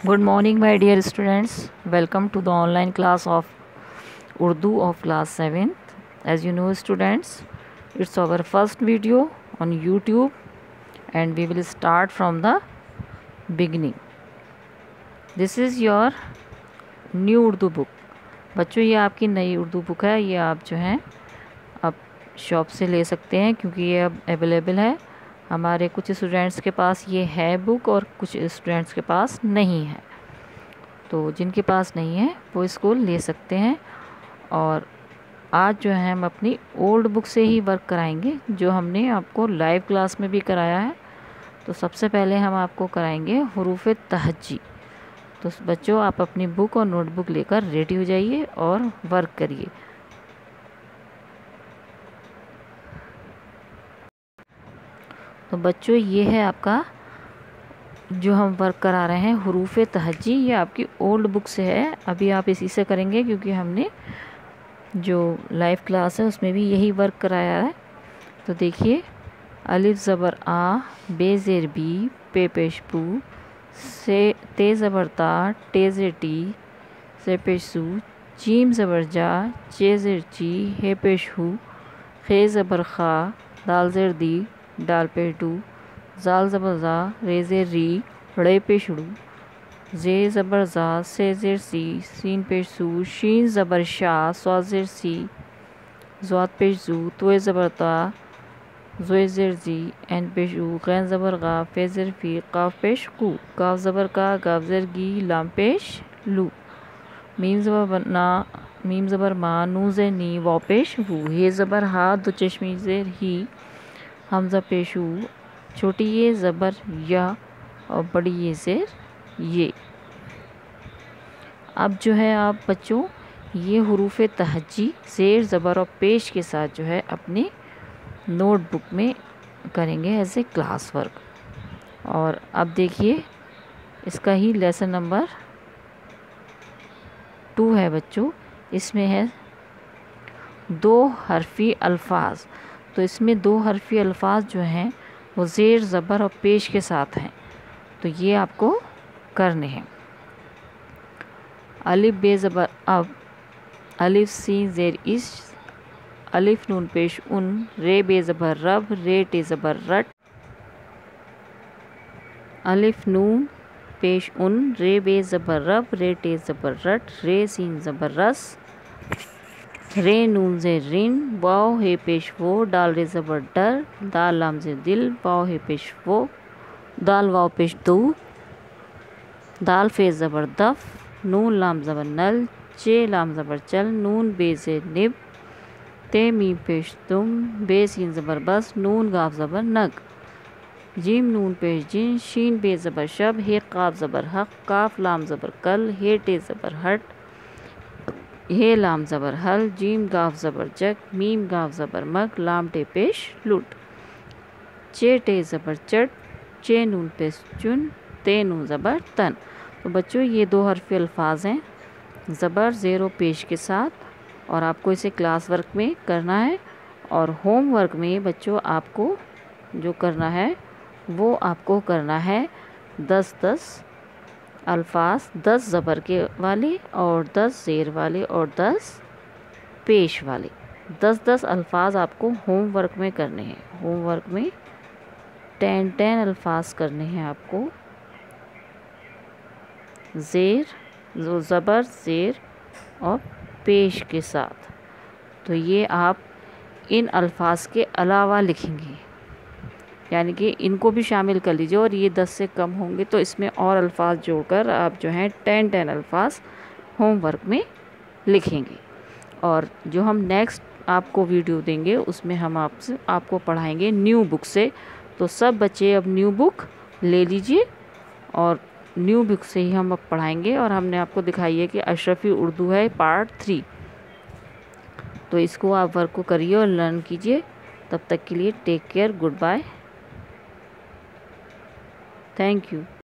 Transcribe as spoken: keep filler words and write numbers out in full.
Good morning, my dear students. Welcome to the online class of Urdu of class seventh. As you know, students, it's our first video on YouTube and we will start from the beginning. This is your new Urdu book. बच्चों, ये आपकी नई Urdu book है. ये आप जो हैं आप शॉप से ले सकते हैं क्योंकि ये अब अवेलेबल है. हमारे कुछ स्टूडेंट्स के पास ये है बुक और कुछ स्टूडेंट्स के पास नहीं है. तो जिनके पास नहीं है वो इसको ले सकते हैं. और आज जो है हम अपनी ओल्ड बुक से ही वर्क कराएंगे जो हमने आपको लाइव क्लास में भी कराया है. तो सबसे पहले हम आपको कराएंगे हुरूफ तहज्जी. तो बच्चों, आप अपनी बुक और नोटबुक लेकर रेडी हो जाइए और वर्क करिए. तो बच्चों, ये है आपका जो हम वर्क करा रहे हैं हुरूफ तहज्जी. ये आपकी ओल्ड बुक से है. अभी आप इसी से करेंगे क्योंकि हमने जो लाइव क्लास है उसमें भी यही वर्क कराया है. तो देखिए, अलिफ ज़बर आ, बे ज़ेर बी, पे पेश पू, से ते ज़बर ता, टे ज़ेर टी, से पेश सू, जीम ज़बर जा, चे ज़ेर ची, हे पेश हू, खे ज़बर खा, दाल ज़ेर दी, डाल पेश डू, जाल ज़बर जा, रे ज़ेर री, रे पेश ड़ू, जे ज़बर जा, से ज़ेर सी, सीन पेश सू, शीन ज़बर शा, स्वा ज़ेर सी, ज़्वाद पेश जू, तोए ज़बर ता, ज़ोए ज़ेर जी, एन पेश ऊ, गैन ज़बर गा, फे ज़ेर फी, काफ पेश कू, काफ ज़बर का, गाफ ज़ेर गी, लाम पेश लू, मीम ज़बर ना, मीम ज़बर मा, नू ज़ेर नी, वाव पेश वू, हे ज़बर हा, दो चश्मी ज़ेर ही, हमज़ा पेश ऊ, छोटी ये ज़बर या और बड़ी ये ज़ेर ये. अब जो है आप बच्चों ये हुरूफ तहज्जी ज़ेर ज़बर और पेश के साथ जो है अपने नोटबुक में करेंगे एज ए क्लास वर्क. और अब देखिए, इसका ही लेसन नंबर टू है बच्चों. इसमें है दो हरफी अल्फाज. तो इसमें दो हरफी अल्फाज जो हैं वो ज़ेर ज़बर और पेश के साथ हैं. तो ये आपको करने हैं. अलिफ बे ज़बर अब, अलिफ सीन ज़ेर इस, अलिफ नून पेश उन, रे बे ज़बर रब, रे टे ज़बर रट, अलिफ नून पेश उन, रे बे ज़बर रब, रे टे ज़बर रट, रे सीन ज़बर रस, रे नून ज़ेर रिन, वाव हे पेश वो, डाल रे ज़बर डर, दाल लाम ज़ेर दिल, वाव हे पेश वो, दाल वाव पेश दो, दाल फे ज़बर दफ, नून लाम ज़बर नल, चे लाम ज़बर चल, नून बे ज़ेर निब, ते मीम पेश तुम, बे सीन ज़बर बस, नून गाफ ज़बर नग, जीम नून पेश जिन, शीन बे ज़बर शब, हे काफ ज़बर हक, काफ लाम ज़बर कल, हे टे ज़बर हट, हे लाम ज़बर हल, जीम गाफ ज़बर जग, मीम गाफ ज़बर मग, लाम टे पेश लुट, चे टे ज़बर चट, चे नून पेश चुन, ते नून ज़बर तन. तो बच्चों, ये दो हरफी अल्फाज हैं ज़बर ज़ेर और पेश के साथ. और आपको इसे क्लास वर्क में करना है. और होम वर्क में बच्चों आपको जो करना है वो आपको करना है दस दस अल्फाज, दस ज़बर के वाले और दस ज़ेर वाले और दस पेश वाले. दस दस अल्फाज आपको होम वर्क में करने हैं. होम वर्क में टेन टेन अल्फाज करने हैं आपको ज़ेर, जो ज़बर ज़ेर और पेश के साथ. तो ये आप इन अल्फाज के अलावा लिखेंगे, यानी कि इनको भी शामिल कर लीजिए. और ये दस से कम होंगे तो इसमें और अल्फाज जोड़कर आप जो हैं टेन टेन अल्फाज होमवर्क में लिखेंगे. और जो हम नेक्स्ट आपको वीडियो देंगे उसमें हम आपसे आपको पढ़ाएंगे न्यू बुक से. तो सब बच्चे अब न्यू बुक ले लीजिए और न्यू बुक से ही हम अब पढ़ाएंगे. और हमने आपको दिखाई है कि अशरफी उर्दू है पार्ट थ्री. तो इसको आप वर्क को करिए और लर्न कीजिए. तब तक के लिए take care, good bye, thank you.